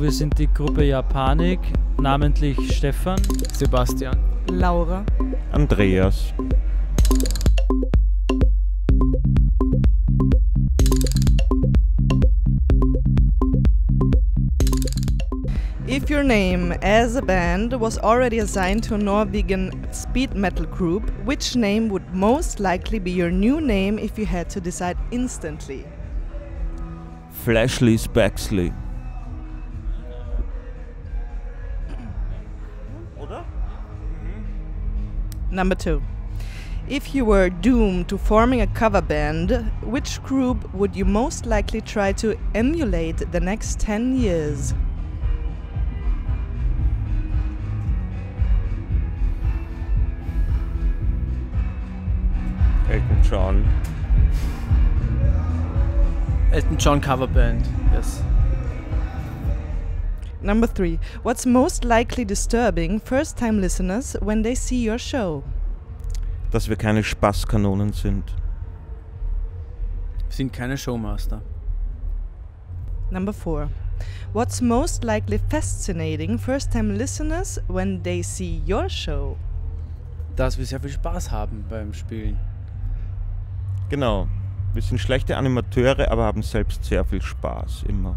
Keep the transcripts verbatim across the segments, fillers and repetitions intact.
wir sind die Gruppe Ja Panik, namentlich Stefan, Sebastian, Laura, Andreas. If your name as a band was already assigned to a Norwegian speed metal group, which name would most likely be your new name if you had to decide instantly? Flashly Spaxley. Oder? Number two. If you were doomed to forming a cover band, which group would you most likely try to emulate the next ten years? Elton John. Elton John Coverband, yes. Number three. What's most likely disturbing first-time listeners when they see your show? Dass wir keine Spaßkanonen sind. Wir sind keine Showmaster. Number four. What's most likely fascinating first-time listeners when they see your show? Dass wir sehr viel Spaß haben beim Spielen. Genau. Wir sind schlechte Animateure, aber haben selbst sehr viel Spaß, immer.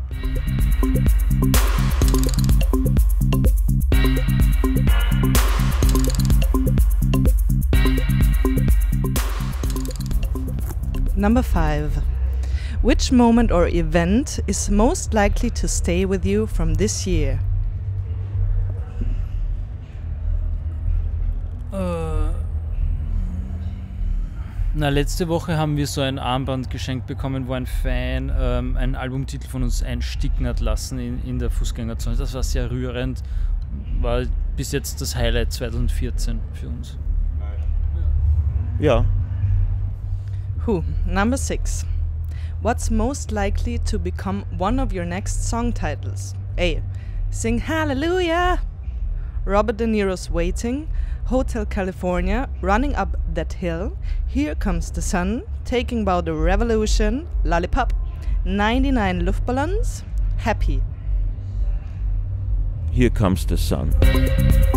Number five. Which moment or event is most likely to stay with you from this year? Äh, na, letzte Woche haben wir so ein Armband geschenkt bekommen, wo ein Fan ähm, einen Albumtitel von uns einsticken hat lassen in, in der Fußgängerzone. Das war sehr rührend, war bis jetzt das Highlight zwanzig vierzehn für uns. Ja. Who? Number six. What's most likely to become one of your next song titles? A. Sing Hallelujah! Robert De Niro's Waiting, Hotel California, Running Up That Hill, Here Comes the Sun, Taking About the Revolution, Lollipop, ninety-nine Luftballons, Happy. Here Comes the Sun.